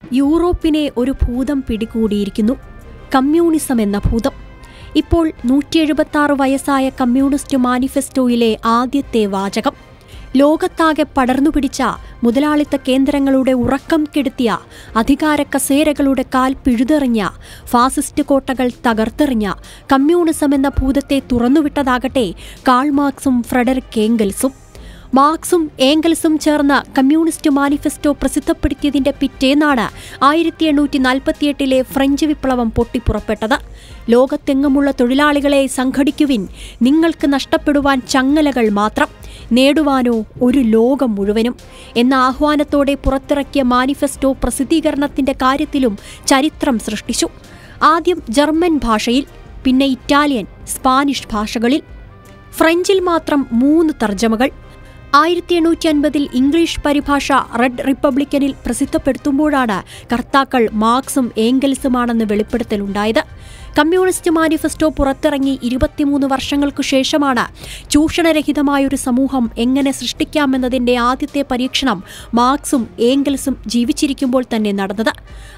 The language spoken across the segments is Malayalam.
യൂറോപ്പിനെ ഒരു ഭൂതം പിടികൂടിയിരിക്കുന്നു. കമ്മ്യൂണിസം എന്ന ഭൂതം. ഇപ്പോൾ 176 വയസ്സായ കമ്മ്യൂണിസ്റ്റ് മാനിഫെസ്റ്റോയിലെ ആദ്യത്തെ വാചകം. ലോകത്താകെ പടർന്നുപിടിച്ച മുതലാളിത്ത കേന്ദ്രങ്ങളുടെ ഉറക്കം കെടുത്തിയ അധികാര കസേരകളുടെ കാൽ പിഴുതെറിഞ്ഞ ഫാസിസ്റ്റ് കോട്ടകൾ തകർത്തെറിഞ്ഞ കമ്മ്യൂണിസം എന്ന ഭൂതത്തെ തുറന്നുവിട്ടതാകട്ടെ കാൾ മാർക്സും ഫ്രെഡറിക് ഏംഗൽസും. മാർക്സും ഏംഗൽസും ചേർന്ന് കമ്മ്യൂണിസ്റ്റ് മാനിഫെസ്റ്റോ പ്രസിദ്ധപ്പെടുത്തിയതിന്റെ പിറ്റേന്നാണ് 1848 ഫ്രഞ്ച് വിപ്ലവം പൊട്ടിപ്പുറപ്പെട്ടത്. ലോകത്തെങ്ങുമുള്ള തൊഴിലാളികളെ സംഘടിക്കുവിൻ, നിങ്ങൾക്ക് നഷ്ടപ്പെടുവാൻ ചങ്ങലകൾ മാത്രം, നേടുവാനോ ഒരു ലോകം മുഴുവനും എന്ന ആഹ്വാനത്തോടെ പുറത്തിറക്കിയ മാനിഫെസ്റ്റോ പ്രസിദ്ധീകരണത്തിന്റെ കാര്യത്തിലും ചരിത്രം സൃഷ്ടിച്ചു. ആദ്യം ജർമ്മൻ ഭാഷയിൽ, പിന്നെ ഇറ്റാലിയൻ, സ്പാനിഷ് ഭാഷകളിൽ. ഫ്രഞ്ചിൽ മാത്രം 3 തർജ്ജമകൾ. 1850 ഇംഗ്ലീഷ് പരിഭാഷ റെഡ് റിപ്പബ്ലിക്കനിൽ പ്രസിദ്ധപ്പെടുത്തുമ്പോഴാണ് കർത്താക്കൾ മാർക്സും ഏംഗൽസുമാണെന്ന് വെളിപ്പെടുത്തലുണ്ടായത്. കമ്മ്യൂണിസ്റ്റ് മാനിഫെസ്റ്റോ പുറത്തിറങ്ങി 23 വർഷങ്ങൾക്കു ശേഷമാണ് ചൂഷണരഹിതമായൊരു സമൂഹം എങ്ങനെ സൃഷ്ടിക്കാമെന്നതിന്റെ ആദ്യത്തെ പരീക്ഷണം മാർക്സും ഏംഗൽസും ജീവിച്ചിരിക്കുമ്പോൾ തന്നെ നടന്നത്.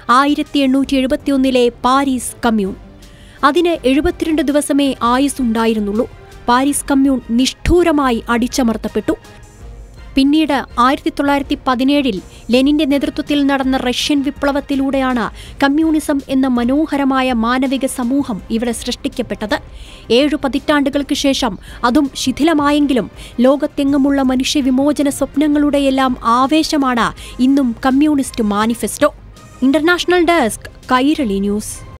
1871 പാരീസ് കമ്മ്യൂൺ. അതിന് 72 ദിവസമേ ആയുസ്സുണ്ടായിരുന്നുള്ളൂ. Paris commune നിഷ്ഠൂരമായി അടിച്ചമർത്തപ്പെട്ടു. പിന്നീട് 1917 ലെനിന്റെ നേതൃത്വത്തിൽ നടന്ന റഷ്യൻ വിപ്ലവത്തിലൂടെയാണ് കമ്മ്യൂണിസം എന്ന മനോഹരമായ മാനവിക സമൂഹം ഇവിടെ സൃഷ്ടിക്കപ്പെട്ടത്. 7 പതിറ്റാണ്ടുകൾക്ക് ശേഷം അതും ശിഥിലമായെങ്കിലും ലോകത്തെങ്ങുമുള്ള മനുഷ്യവിമോചന സ്വപ്നങ്ങളുടെയെല്ലാം ആവേശമാണ് ഇന്നും communist manifesto. International desk, Kairali news.